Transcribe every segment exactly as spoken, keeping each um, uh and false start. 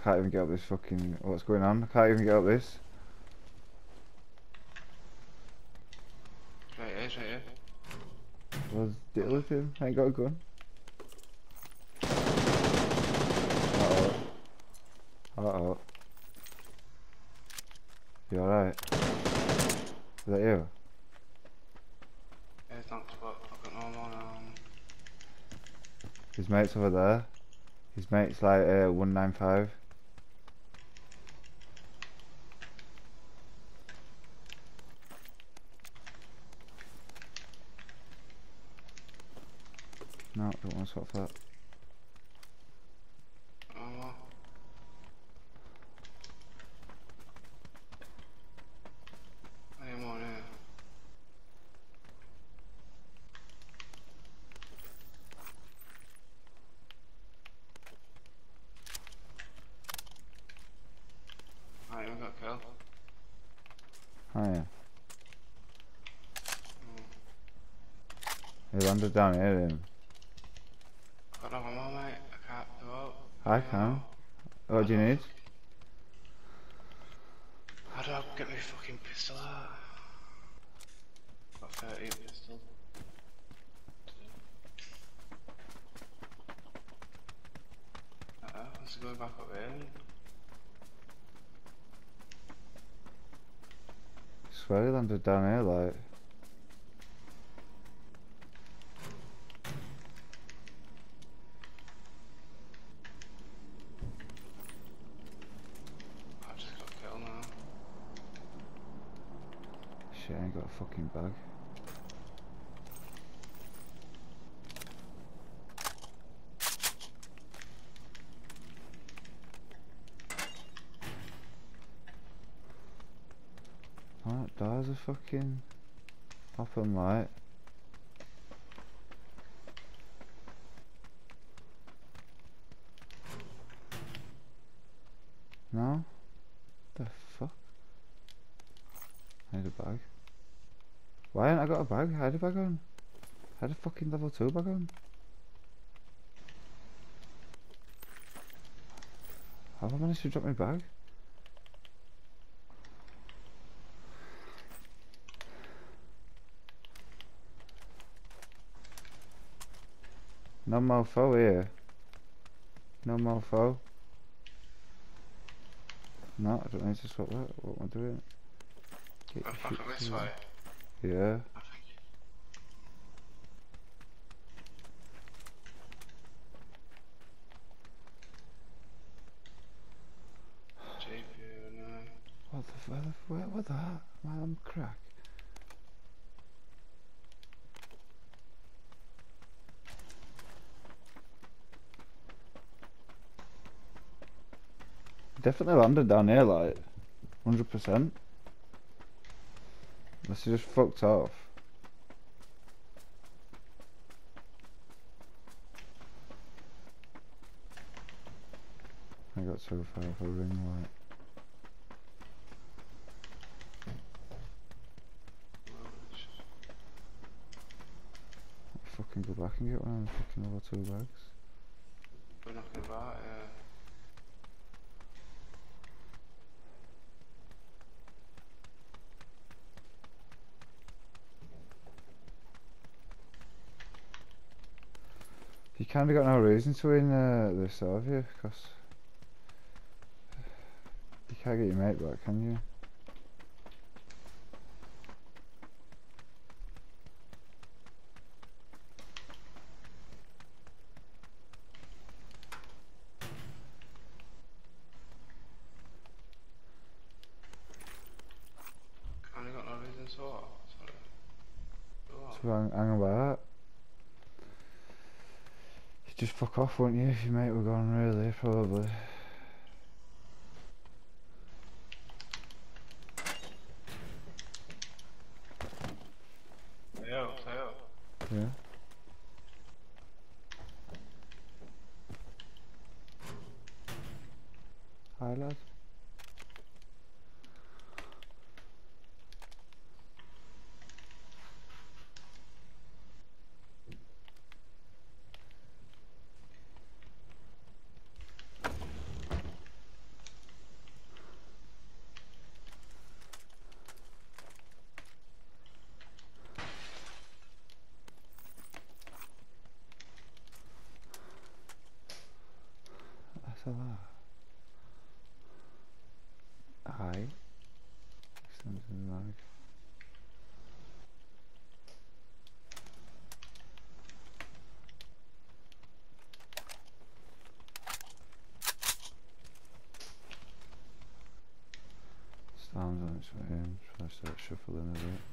can't even get up this fucking... What's going on? I can't even get up this. Right here, right here. Let's deal with him. I ain't got a gun. Uh-oh. Uh-oh. You alright? Is that you? Yeah, thanks, but I've got no more now. His mate's over there. His mate's like uh, one nine five. No, don't want to swap that. No more. Any more here? Right, we got kill. Oh yeah. Mm. He landed down here, him. Got no more, mate. I can't do it. I Yeah. can. What do you need? How do I get my fucking pistol out? Got thirty pistol. Uh-oh, let's go back up here. I swear he landed down here, like. I've just got kill now. Shit, I ain't got a fucking bag. Oh, that door's a fucking open light. No? The fuck? I need a bag. Why haven't I got a bag? I had a bag on. I had a fucking level two bag on. How have I managed to drop my bag? No mofo here. No mofo. No, I don't need to swap that. What am I doing? Get Go your back shit up this to- way. Yeah. I think. G P U, no. What the fuck? What, what the hell? I'm crack. Definitely landed down here, like, one hundred percent. Unless he just fucked off. I got so far off a ring light. I'll fucking go back and get one of the fucking other two bags. We're knocking about, yeah. You kinda got no reason to win uh, this, have you? Because you can't get your mate back, can you? Kinda got no reason to what? Sorry. What? So hang, hang about. You'd just fuck off, wouldn't you, if your mate were gone, really, probably. Stay up, stay up. Yeah. Hi, lad. So that. Hi. Something like. Stands on its way in, try to start shuffling a bit.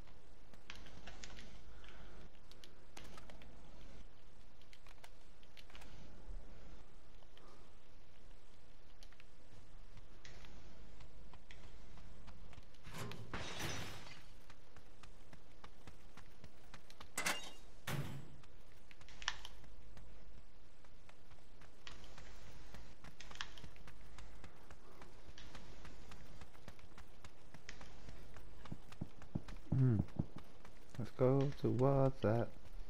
Hmm. Let's go towards that.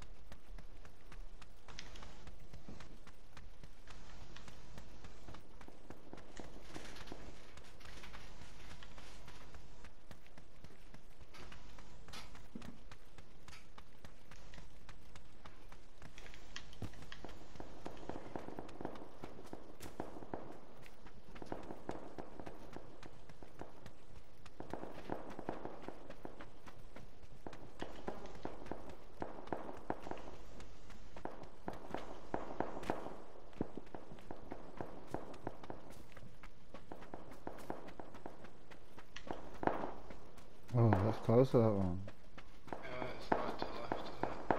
Oh, that's close to that one. Yeah, it's right to the left, isn't it?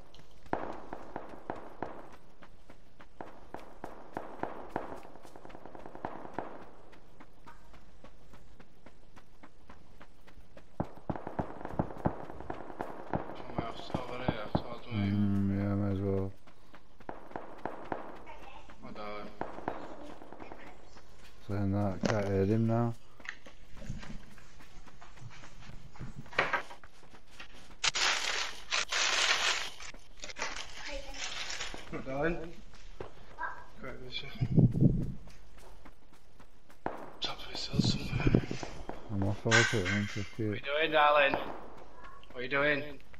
From my house over here towards me. Mm, yeah, may as well. Oh, darling. Saying that, can't hear him now. What, darling? Great, this is. Top of his hill somewhere. I'm off over to it, I'm so What cute. are you doing, darling? What are you doing?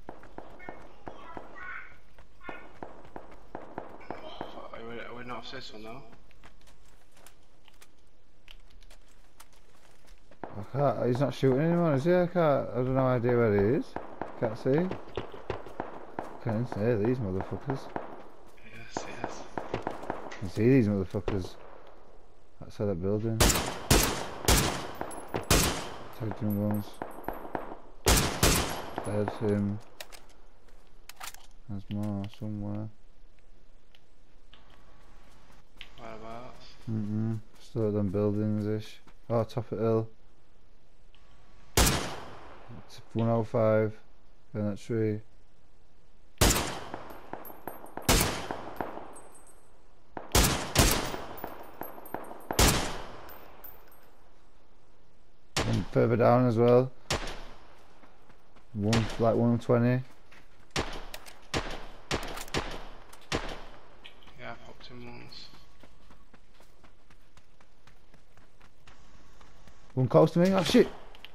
Are we, are we not off this one though? I can't, he's not shooting anyone, is he? I can't, I have no idea where he is. Can't see. Can't see these motherfuckers. Yes, yes. I can see these motherfuckers. Outside that building. Tagged him once. There's him. There's more somewhere. Whereabouts? Mm-mm. Still at them buildings-ish. Oh, top of the hill. It's one oh five. In that tree. And further down as well. One, like one twenty. Yeah, I popped him once. One close to me. Oh shit!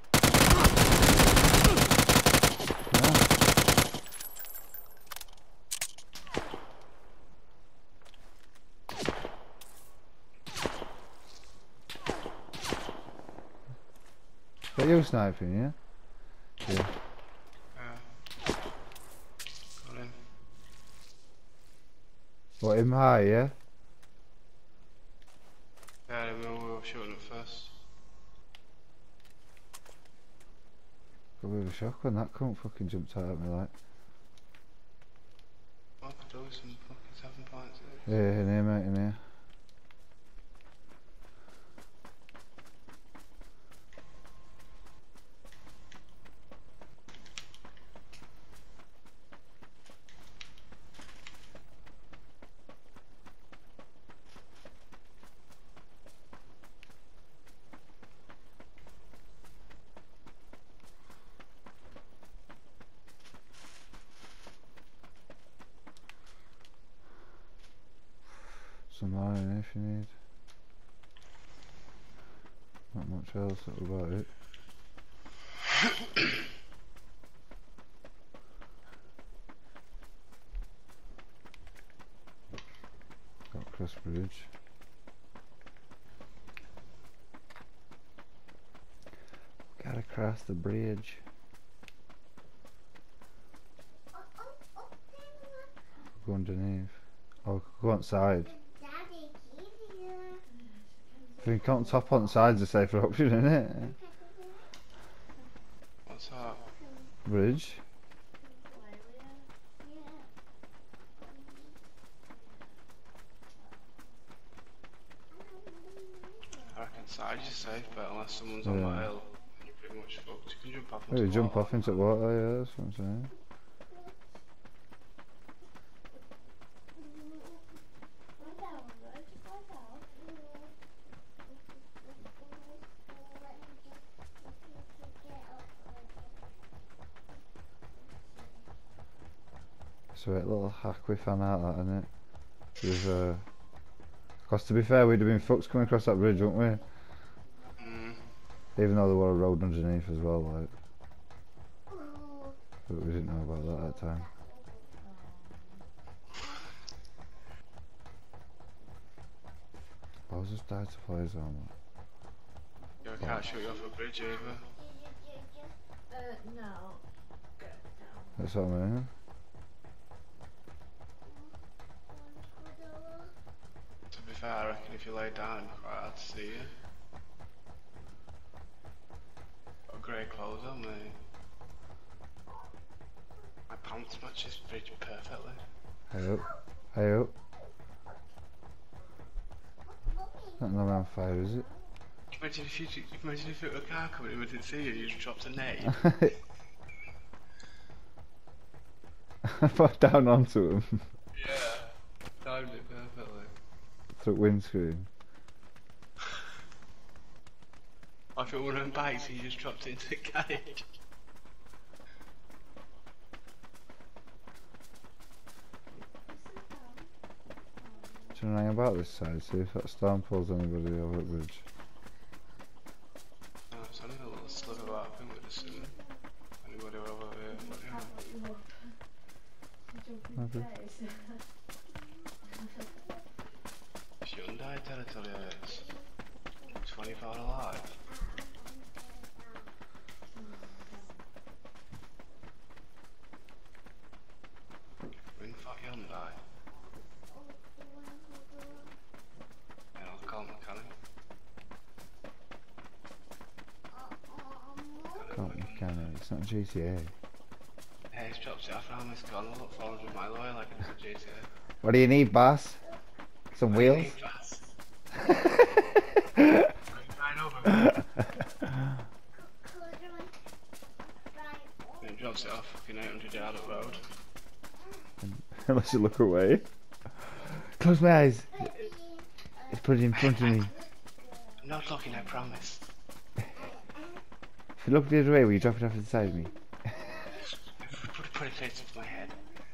But you sniping, yeah? Yeah. Yeah. Got him. What, him high, yeah? Yeah, we were shooting at first. Got a bit of a shock when that cunt fucking jumped out at me like. I could do with some fucking seven points. Yeah, in here, mate, in here. Some iron if you need. Not much else about it. Got cross bridge. Across the bridge. Go underneath. Oh, go outside. If you can't top on sides, a safer option, isn't it? What's that? Bridge. I reckon side is safe, but unless someone's Yeah. on the hill, you're pretty much fucked. You can jump off Oh, into you the jump water. off into water, yeah, that's what I'm saying. Sweet little hack we found out that, innit? With, uh... Because to be fair, we'd have been fucked coming across that bridge, wouldn't we? Mm. Even though there were a road underneath as well, like. But we didn't know about that at the time. I was just died to play zone. Yeah, I can't shoot you off a bridge either. Uh, no. That's what I mean. To be fair, I reckon if you lay down, it'd be quite hard to see you. Got grey clothes on me. My pants match this bridge perfectly. Hey up. Hey up. Not no on fire, is it? Imagine if you imagine if it were a car coming in, we didn't see you, you just dropped a nade. I put down onto him. Yeah, timed it perfectly. Through windscreen. Or if it were on bikes and you just dropped it into the carriage. Do you know anything about this side? See if that storm pulls anybody over the bridge. No, it's only a little sliver of I think we're just seeing anybody over here. Maybe. Hyundai territory is twenty-four alive. Ring for Hyundai. Yeah, I'll call mechanic. Can't you can it? It's not G T A. Hey, he's dropped it off around this corner, look four hundred mile away like it's a G T A. What do you need, boss? Some What do you wheels? need, Bass? Right over me. And it drops it off fucking eight hundred yard up road. Unless you look away. Close my eyes. It's put it in front of me. I'm not looking, I promise. If you look the other way, will you drop it off inside me? Put a pretty face into my head.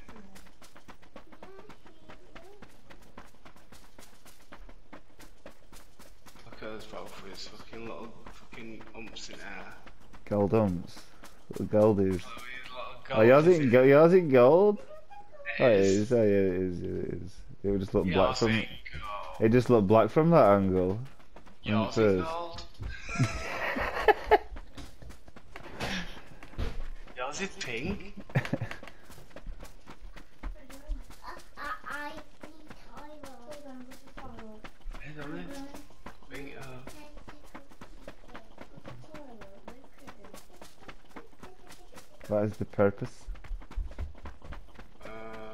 Look at those both with his fucking little fucking umps in air. Gold umps. Little goldies. Oh, Oh, yours ain't, go yours ain't gold? Oh, it is. Oh, yeah, it is. It is. It would just look black from. It just looked black from that angle. Yours is gold. Yours is pink. Pink, uh, What is the purpose? uh,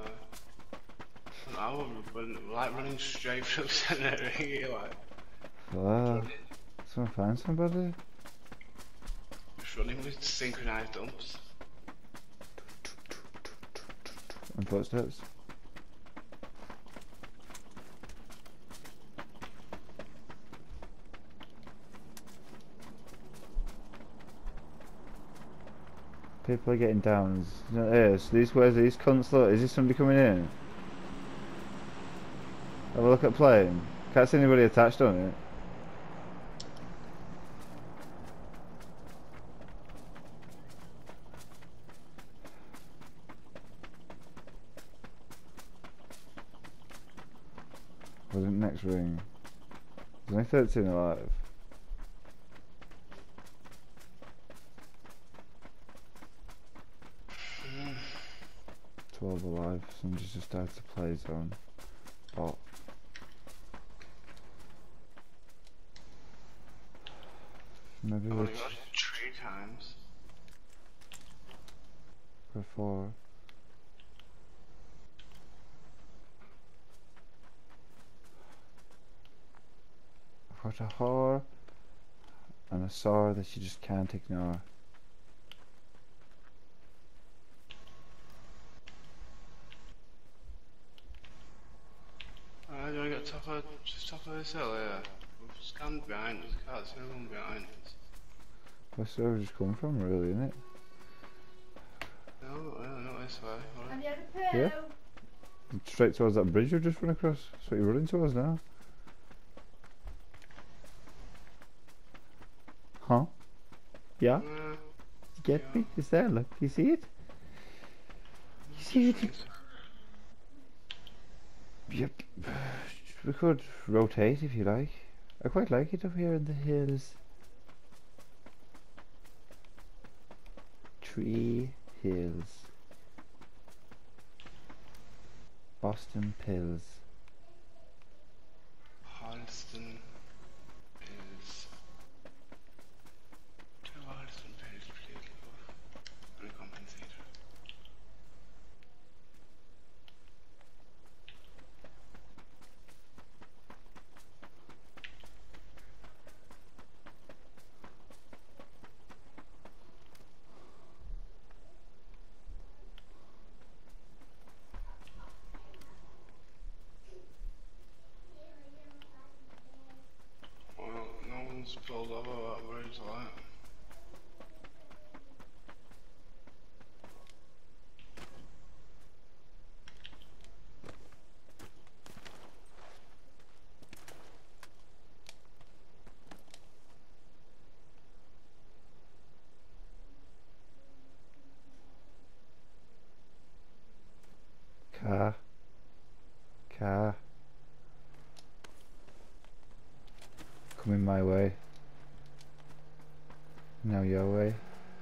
I would like running straight from centre ring, like. Wow. Someone find somebody? Just running with synchronised dumps. And footsteps. People are getting down. Yeah, so these where's these cunts look? Is this somebody coming in? Have a look at plane. Can't see anybody attached on it. What's it next ring? There's only thirteen alive. five. Someone just started to play zone. Bot. Maybe I've we'll only got three times. for four. I've got a whore and a sore that you just can't ignore. Uh, do you want to get top of, just top of this hill here? We've scanned behind us, can't see anyone behind us. That's where we've just come from, really, isn't it? No, not really, not this way. What? Have you had a poo? Yeah. Straight towards that bridge you've just run across. That's what you're running towards now. Huh? Yeah? Uh, Get yeah. me? It's there, look. You see it? You see it? Yep. We could rotate if you like. I quite like it up here in the hills. Tree Hills. Boston Pills. Harleston is two Harleston pills, please, love. And a compensator. Well, no one's pulled over that bridge like. Car. Car. Coming my way. Now your way.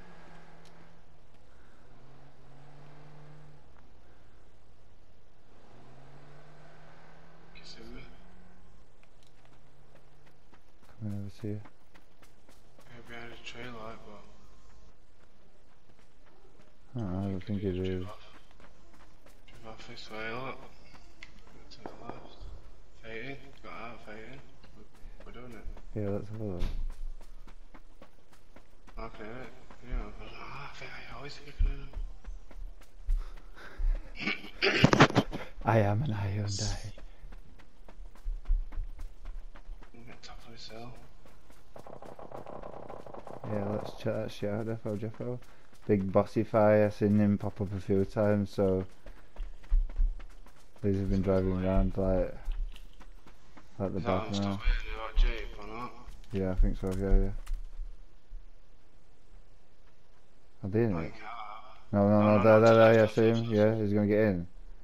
You see me? Coming over to you. Yeah, behind a tree like, but. Oh, I don't think it is. Drive off this way, look. To the left. Fighting, got out fighting. We're doing it. Yeah, let's have a look. Okay, yeah, ah, I think I always get I am an Hyundai. Get top of this hill. Yeah, let's check that shit out, Defo Jeffo. Big bossy fire, I've seen him pop up a few times, so these have been driving around like like the Is that back on now. stuff here, do you got Jeep or not? Yeah, I think so, yeah, yeah. Are they in it? Like, No, no, No, no, no, there, no, there, there, yeah, just see left, him? just Yeah, he's gonna get in.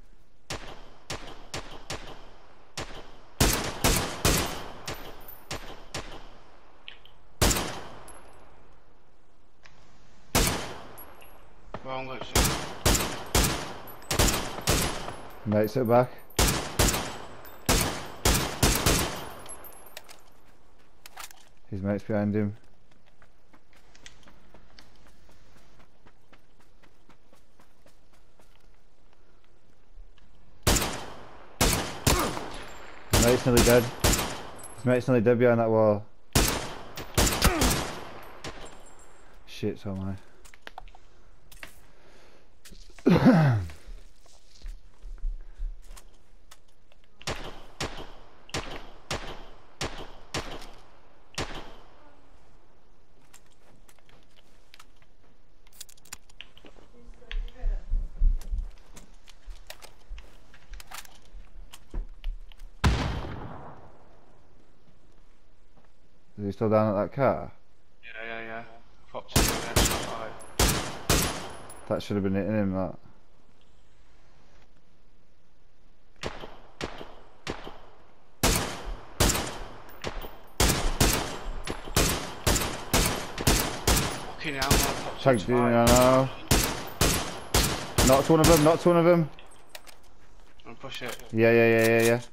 well, I'm going to shoot. Mates at back. His mate's behind him. His mate's nearly dead. His mate's nearly dead behind that wall. Shit, so am I. Is he still down at that car? Yeah, yeah, yeah. Popped in the next five. That should have been hitting him, that. Fucking hell, man. Popped Tagged into you, five. I know. Knocked one of them, knocked one of them. Wanna push it? Yeah, yeah, yeah, yeah, yeah.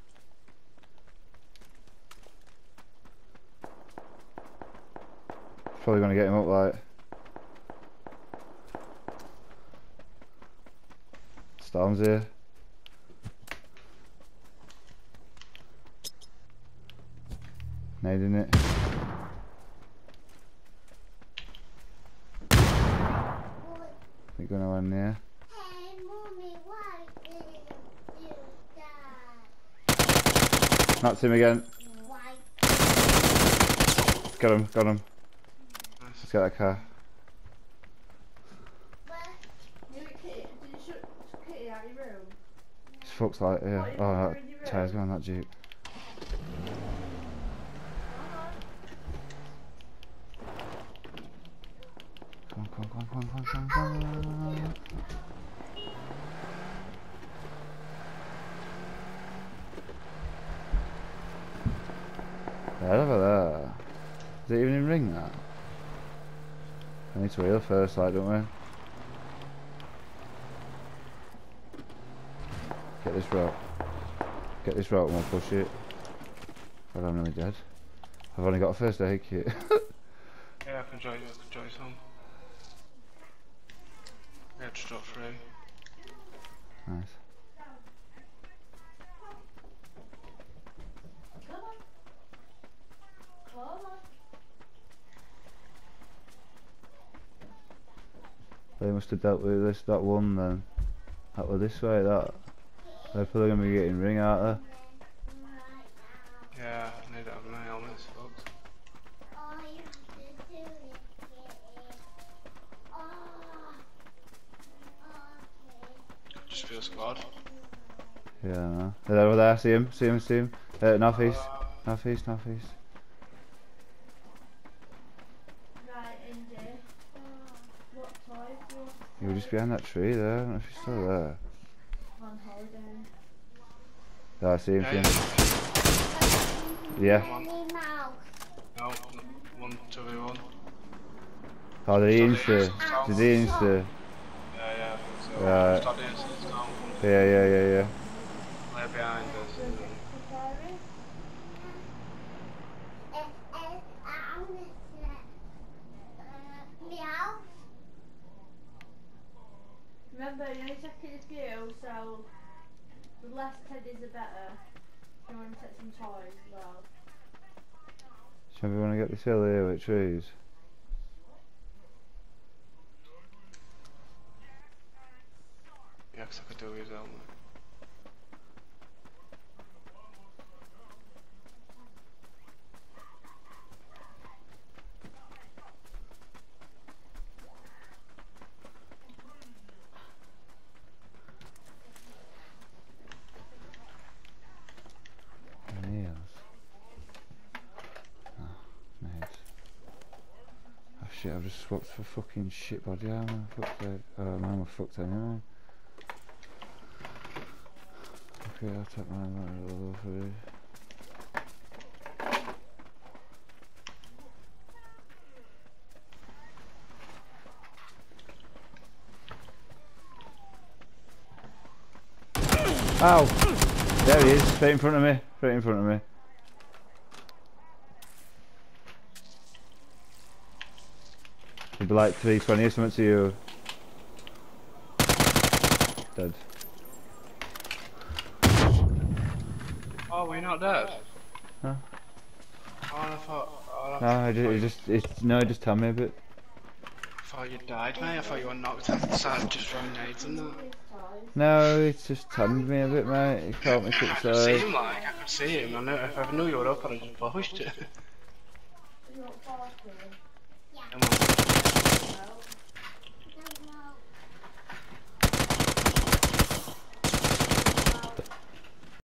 Probably gonna get him up like. Storm's here. Nading it. Think going nowhere near. Hey, mommy, why did you do that? Knocked him again. Why? Got him, got him. Nice. Let's get that car. You Kitty, did you shoot Kitty out your room? It's fucked like, yeah. What, you Oh, put her that in your tyre's room? going on that Jeep. Come on, come on, come on, come on, come on, come on. Yeah, look at that. Is it even in ring that? I need to wheel first, like, don't we? Get this rope. Get this rope and we'll push it. God, I'm nearly dead. I've only got a first aid kit. Yeah, I can join you, I can join some. Yeah, just drop free. Nice. Come on. Come on. They must have dealt with this, that one then. That was this way, that. They're probably going to be getting ring out there. Yeah, I need to have my helmets, folks. All you have to do is get it. Oh. Okay. Just feel squad. Yeah, no. They're over there, see him, see him, see him. Uh, north east, north east, north east. Right, Indy. What toy do you want? You were just behind that tree there, I don't know if you're still there. On holiday. Yeah, I see him, Yeah, see him. Yeah. Come on. Minnie Mouse. No, one, two, one. Oh, did he Sorry, insta? it's- Did he insta? Yeah, yeah, I think so. Right. Start dancing, it's down. Yeah, yeah, yeah, yeah. Lay behind us. And then Safari? Uh, uh, I'm gonna say, uh, meow. Remember, you're only taking a few, so the less teddies the better. You want to take some toys as well. Shall we want to get this hill here with trees? yeah, 'cause I could do his helmet. Nails. Oh, nice. Oh shit, I've just swapped for fucking shit body armor. Fuck's sake. Oh man, we're fucked anyway. Okay, I'll take mine right a little for you. Ow! There he is, straight in front of me, straight in front of me. He'd be like three twenty or something to you. Dead. Oh, we're not dead? Huh? Oh, I thought, oh, I No, I just, it just, it's, no, just tell me a bit. thought you died, mate. I thought you were knocked out the side just from nades and that. These toys. No, it's just tanned me a bit, mate. It caught me I quick could see side. him, like, I could see him. I knew, if I knew you were up, I'd have just pushed it. You want forty? Come on. No.